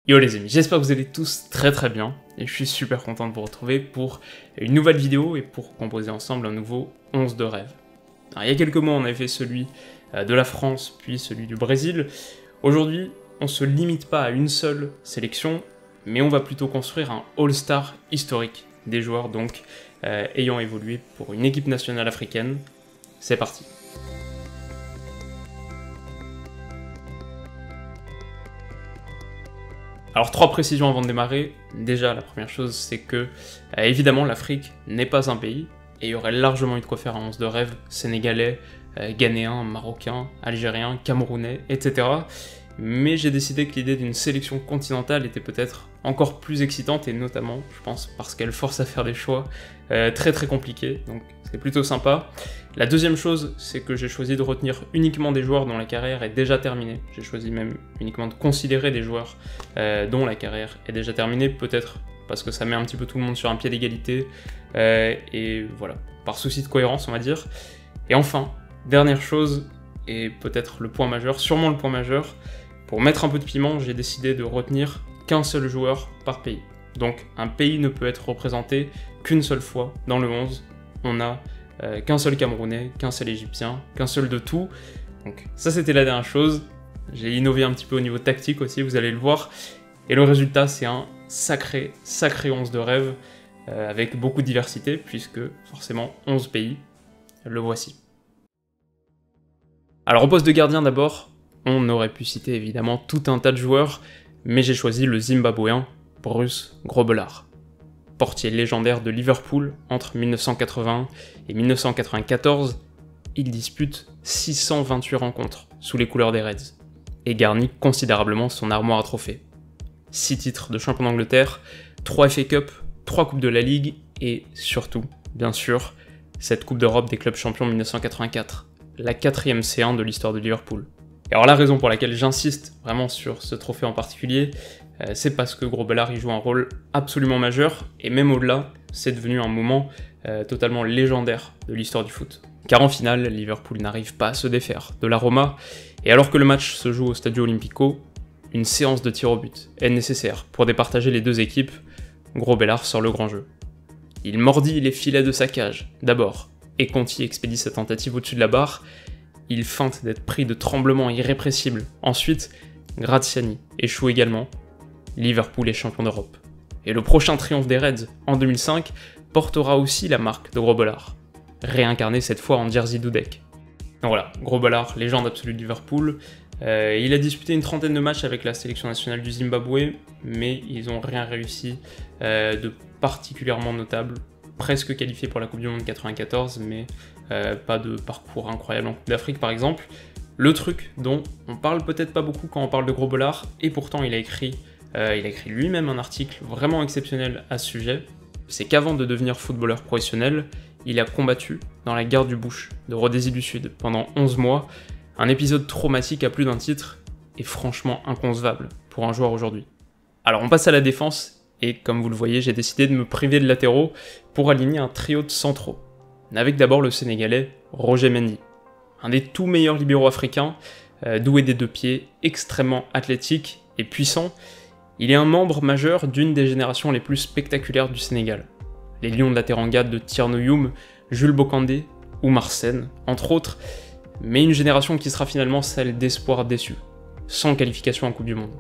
Yo les amis, j'espère que vous allez tous très bien et je suis super content de vous retrouver pour une nouvelle vidéo et pour composer ensemble un nouveau 11 de rêve. Alors, il y a quelques mois on avait fait celui de la France puis celui du Brésil. Aujourd'hui on se limite pas à une seule sélection mais on va plutôt construire un All-Star historique des joueurs donc ayant évolué pour une équipe nationale africaine. C'est parti. Alors 3 précisions avant de démarrer. Déjà la première chose c'est que évidemment l'Afrique n'est pas un pays et il y aurait largement eu de quoi faire un 11 de rêve sénégalais, ghanéen, marocain, algérien, camerounais, etc. Mais j'ai décidé que l'idée d'une sélection continentale était peut-être encore plus excitante et notamment je pense parce qu'elle force à faire des choix très compliqués, donc c'est plutôt sympa. La deuxième chose, c'est que j'ai choisi de retenir uniquement des joueurs dont la carrière est déjà terminée. J'ai choisi même uniquement de considérer des joueurs dont la carrière est déjà terminée, peut-être parce que ça met un petit peu tout le monde sur un pied d'égalité, et voilà, par souci de cohérence on va dire. Et enfin, dernière chose, et peut-être le point majeur, sûrement le point majeur, pour mettre un peu de piment, j'ai décidé de retenir qu'un seul joueur par pays. Donc un pays ne peut être représenté qu'une seule fois dans le 11, on a qu'un seul Camerounais, qu'un seul Égyptien, qu'un seul de tout. Donc ça c'était la dernière chose. J'ai innové un petit peu au niveau tactique aussi, vous allez le voir. Et le résultat c'est un sacré 11 de rêve, avec beaucoup de diversité, puisque forcément 11 pays, le voici. Alors au poste de gardien d'abord, on aurait pu citer évidemment tout un tas de joueurs, mais j'ai choisi le Zimbabwéen Bruce Grobbelaar. Portier légendaire de Liverpool entre 1980 et 1994, il dispute 628 rencontres sous les couleurs des Reds et garnit considérablement son armoire à trophées. 6 titres de champion d'Angleterre, 3 FA Cup, 3 coupes de la Ligue et surtout, bien sûr, cette Coupe d'Europe des clubs champions 1984, la 4e C1 de l'histoire de Liverpool. Et alors la raison pour laquelle j'insiste vraiment sur ce trophée en particulier, c'est parce que Grobbelaar y joue un rôle absolument majeur, et même au-delà, c'est devenu un moment totalement légendaire de l'histoire du foot. Car en finale, Liverpool n'arrive pas à se défaire de la Roma, et alors que le match se joue au Stadio Olimpico, une séance de tir au but est nécessaire pour départager les deux équipes. Grobbelaar sort le grand jeu. Il mordit les filets de sa cage, d'abord, et Conti expédie sa tentative au-dessus de la barre. Il feinte d'être pris de tremblements irrépressibles. Ensuite, Graziani échoue également. Liverpool est champion d'Europe. Et le prochain triomphe des Reds, en 2005, portera aussi la marque de Grobbelaar, réincarné cette fois en Jerzy Dudek. Donc voilà, Grobbelaar, légende absolue de Liverpool. Il a disputé une trentaine de matchs avec la sélection nationale du Zimbabwe, mais ils n'ont rien réussi de particulièrement notable. Presque qualifié pour la Coupe du Monde 94, mais pas de parcours incroyable en Coupe d'Afrique par exemple. Le truc dont on parle peut-être pas beaucoup quand on parle de Grobbelaar, et pourtant il a écrit lui-même un article vraiment exceptionnel à ce sujet, c'est qu'avant de devenir footballeur professionnel, il a combattu dans la guerre du Bush de Rhodésie du Sud pendant 11 mois, un épisode traumatique à plus d'un titre, et franchement inconcevable pour un joueur aujourd'hui. Alors on passe à la défense, et comme vous le voyez, j'ai décidé de me priver de latéraux pour aligner un trio de centraux, avec d'abord le Sénégalais Roger Mendy, un des tout meilleurs libéraux africains, doué des deux pieds, extrêmement athlétique et puissant. Il est un membre majeur d'une des générations les plus spectaculaires du Sénégal. Les Lions de la Teranga de Thierno Youm, Jules Bocandé, Oumar Sène, entre autres, mais une génération qui sera finalement celle d'espoirs déçus, sans qualification en Coupe du Monde.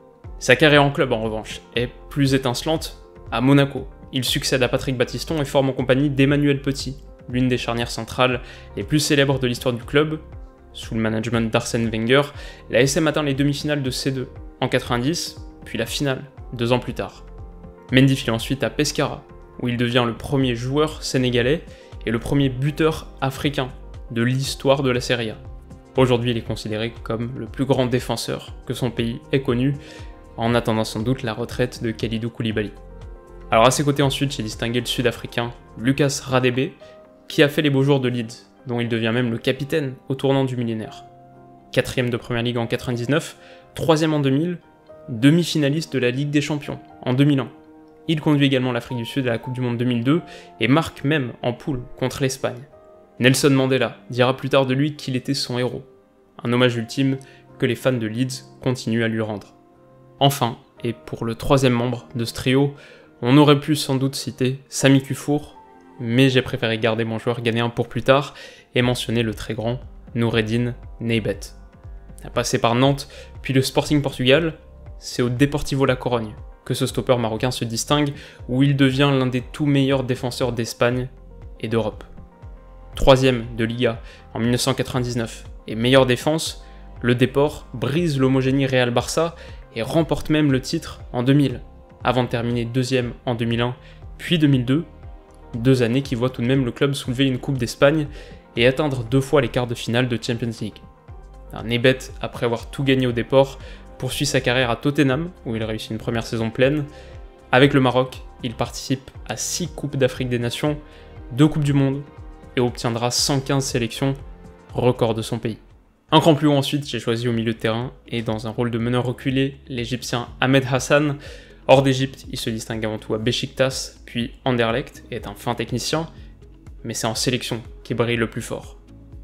Sa carrière en club, en revanche, est plus étincelante. À Monaco, il succède à Patrick Battiston et forme en compagnie d'Emmanuel Petit, l'une des charnières centrales les plus célèbres de l'histoire du club. Sous le management d'Arsène Wenger, la SM atteint les demi-finales de C2 en 90, puis la finale 2 ans plus tard. Mendy file ensuite à Pescara, où il devient le premier joueur sénégalais et le premier buteur africain de l'histoire de la Serie A. Aujourd'hui, il est considéré comme le plus grand défenseur que son pays ait connu, en attendant sans doute la retraite de Kalidou Koulibaly. Alors à ses côtés ensuite, j'ai distingué le Sud-Africain Lucas Radebe, qui a fait les beaux jours de Leeds, dont il devient même le capitaine au tournant du millénaire. 4e de Première Ligue en 99, 3e en 2000, demi-finaliste de la Ligue des Champions en 2001. Il conduit également l'Afrique du Sud à la Coupe du Monde 2002 et marque même en poule contre l'Espagne. Nelson Mandela dira plus tard de lui qu'il était son héros, un hommage ultime que les fans de Leeds continuent à lui rendre. Enfin, Et pour le troisième membre de ce trio, on aurait pu sans doute citer Sami Kufour, mais j'ai préféré garder mon joueur ghanéen pour plus tard et mentionner le très grand Noureddine Neybet. Passé par Nantes, puis le Sporting Portugal, c'est au Deportivo La Corogne que ce stopper marocain se distingue, où il devient l'un des tout meilleurs défenseurs d'Espagne et d'Europe. Troisième de Liga en 1999 et meilleure défense, le Deport brise l'homogénie Real Barça et remporte même le titre en 2000, avant de terminer deuxième en 2001 puis 2002, 2 années qui voient tout de même le club soulever une Coupe d'Espagne et atteindre 2 fois les quarts de finale de Champions League. Neybet, après avoir tout gagné au Deport, poursuit sa carrière à Tottenham, où il réussit une première saison pleine. Avec le Maroc, il participe à 6 Coupes d'Afrique des Nations, 2 Coupes du Monde, et obtiendra 115 sélections, record de son pays. Un cran plus haut ensuite, j'ai choisi au milieu de terrain, et dans un rôle de meneur reculé, l'Égyptien Ahmed Hassan. Hors d'Égypte, il se distingue avant tout à Beşiktaş, puis Anderlecht, et est un fin technicien, mais c'est en sélection qu'il brille le plus fort.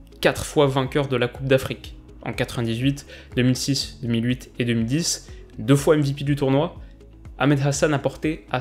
4 fois vainqueur de la Coupe d'Afrique, en 98, 2006, 2008 et 2010, 2 fois MVP du tournoi, Ahmed Hassan a porté à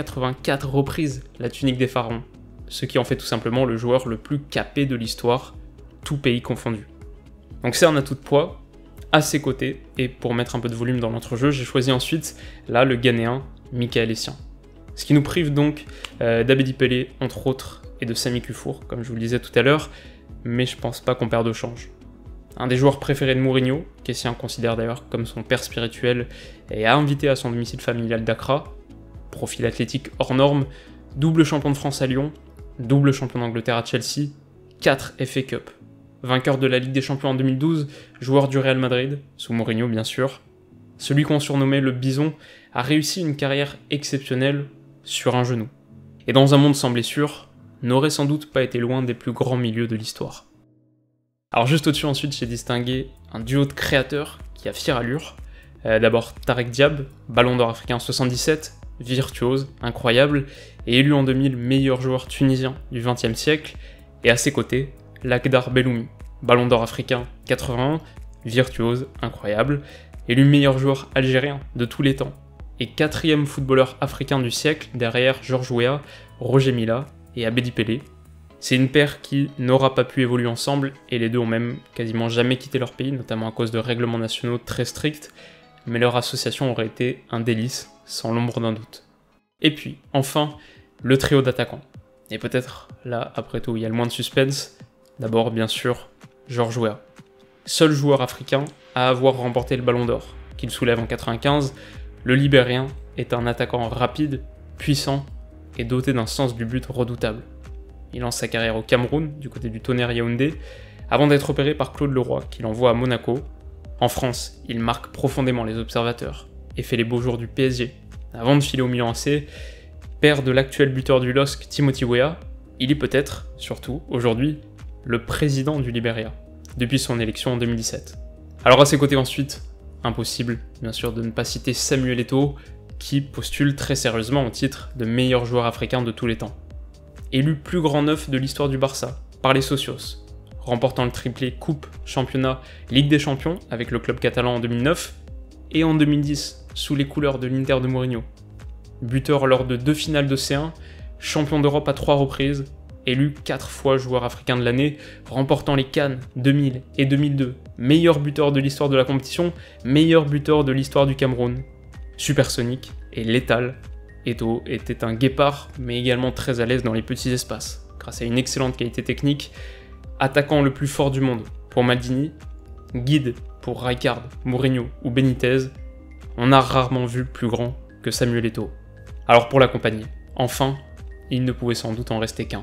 184 reprises la tunique des pharaons, ce qui en fait tout simplement le joueur le plus capé de l'histoire, tout pays confondu. Donc c'est un atout de poids, à ses côtés, et pour mettre un peu de volume dans l'entrejeu, j'ai choisi ensuite, là, le Ghanéen Michael Essien. Ce qui nous prive donc d'Abedi Pelé, entre autres, et de Sami Kufour, comme je vous le disais tout à l'heure, mais je pense pas qu'on perde au change. Un des joueurs préférés de Mourinho, qu'Essien considère d'ailleurs comme son père spirituel, et a invité à son domicile familial d'Accra, profil athlétique hors norme, double champion de France à Lyon, double champion d'Angleterre à Chelsea, 4 FA Cup. Vainqueur de la Ligue des Champions en 2012, joueur du Real Madrid, sous Mourinho bien sûr. Celui qu'on surnommait le Bison a réussi une carrière exceptionnelle sur un genou. Et dans un monde sans blessure, n'aurait sans doute pas été loin des plus grands milieux de l'histoire. Alors juste au-dessus ensuite, j'ai distingué un duo de créateurs qui a fière allure. D'abord Tarek Diab, Ballon d'Or africain 77, virtuose, incroyable, et élu en 2000 meilleur joueur tunisien du XXe siècle. Et à ses côtés, Lakhdar Belloumi, Ballon d'Or africain 81, virtuose, incroyable, élu meilleur joueur algérien de tous les temps, et 4e footballeur africain du siècle derrière Georges Weah, Roger Mila et Abedi Pelé. C'est une paire qui n'aura pas pu évoluer ensemble, et les deux ont même quasiment jamais quitté leur pays, notamment à cause de règlements nationaux très stricts, mais leur association aurait été un délice, sans l'ombre d'un doute. Et puis, enfin, le trio d'attaquants. Et peut-être, là, après tout, il y a le moins de suspense. D'abord, bien sûr, Georges Weah. Seul joueur africain à avoir remporté le Ballon d'Or, qu'il soulève en 95, le Libérien est un attaquant rapide, puissant et doté d'un sens du but redoutable. Il lance sa carrière au Cameroun, du côté du Tonnerre Yaoundé, avant d'être opéré par Claude Leroy, qui l'envoie à Monaco. En France, il marque profondément les observateurs et fait les beaux jours du PSG. Avant de filer au Milan AC, père de l'actuel buteur du LOSC, Timothy Weah, il est peut-être, surtout aujourd'hui, le président du Libéria, depuis son élection en 2017. Alors à ses côtés ensuite, impossible bien sûr de ne pas citer Samuel Eto'o, qui postule très sérieusement au titre de meilleur joueur africain de tous les temps. Élu plus grand neuf de l'histoire du Barça, par les Socios, remportant le triplé Coupe, Championnat, Ligue des Champions avec le club catalan en 2009, et en 2010, sous les couleurs de l'Inter de Mourinho. Buteur lors de 2 finales de C1, champion d'Europe à 3 reprises, élu 4 fois joueur africain de l'année, remportant les Cannes 2000 et 2002, meilleur buteur de l'histoire de la compétition, meilleur buteur de l'histoire du Cameroun. Supersonique et létal, Eto'o était un guépard, mais également très à l'aise dans les petits espaces, grâce à une excellente qualité technique, attaquant le plus fort du monde pour Maldini, guide pour Rijkaard, Mourinho ou Benitez, on a rarement vu plus grand que Samuel Eto'o. Alors pour l'accompagner, enfin, il ne pouvait sans doute en rester qu'un.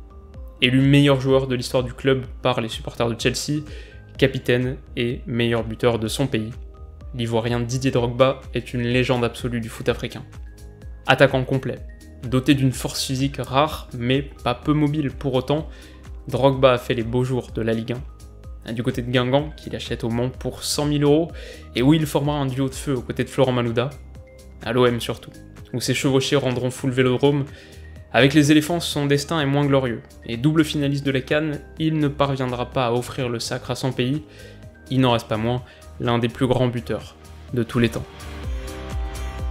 Élu meilleur joueur de l'histoire du club par les supporters de Chelsea, capitaine et meilleur buteur de son pays, l'Ivoirien Didier Drogba est une légende absolue du foot africain. Attaquant complet, doté d'une force physique rare mais pas peu mobile pour autant, Drogba a fait les beaux jours de la Ligue 1. Du côté de Guingamp, qu'il achète au Mans pour 100 000 € et où il formera un duo de feu aux côtés de Florent Malouda, à l'OM surtout, où ses chevauchés rendront fou le Vélodrome. Avec les éléphants, son destin est moins glorieux, et double finaliste de la CAN, il ne parviendra pas à offrir le sacre à son pays, il n'en reste pas moins l'un des plus grands buteurs de tous les temps.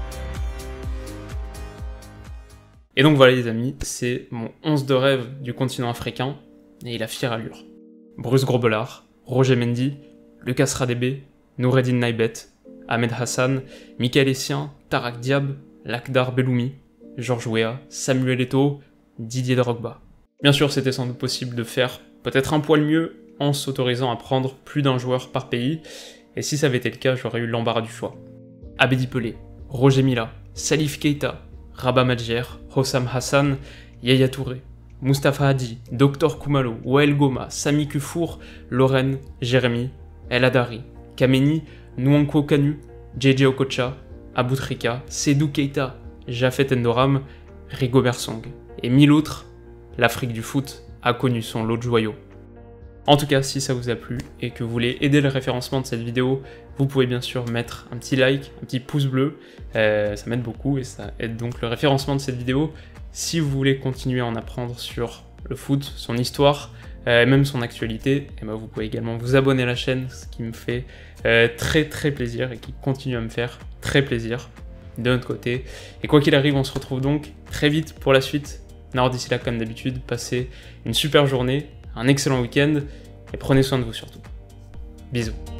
Et donc voilà les amis, c'est mon 11 de rêve du continent africain, et il a fière allure. Bruce Grobbelaar, Roger Mendy, Lucas Radebe, Noureddine Naibet, Ahmed Hassan, Michael Essien, Tarak Diab, Lakhdar Belloumi, Georges Weah, Samuel Eto'o, Didier Drogba. Bien sûr, c'était sans doute possible de faire peut-être un poil mieux en s'autorisant à prendre plus d'un joueur par pays, et si ça avait été le cas, j'aurais eu l'embarras du choix. Abedi Pelé, Roger Mila, Salif Keita, Rabat Madjer, Hossam Hassan, Yaya Touré, Mustapha Hadi, Dr Koumalo, Wael Goma, Sami Kufour, Lorraine, Jérémy, El Hadari, Kameni, Nwankwo Kanu, JJ Okocha, Aboutrika, Sedou Keita, Jafet Endoram, Rigobert Song. Et mille autres, l'Afrique du foot a connu son lot de joyaux. En tout cas, si ça vous a plu et que vous voulez aider le référencement de cette vidéo, vous pouvez bien sûr mettre un petit like, un petit pouce bleu, ça m'aide beaucoup et ça aide donc le référencement de cette vidéo. Si vous voulez continuer à en apprendre sur le foot, son histoire, et même son actualité, et ben vous pouvez également vous abonner à la chaîne, ce qui me fait très plaisir et qui continue à me faire très plaisir de notre côté. Et quoi qu'il arrive, on se retrouve donc très vite pour la suite. Alors d'ici là, comme d'habitude, passez une super journée, un excellent week-end, et prenez soin de vous surtout. Bisous.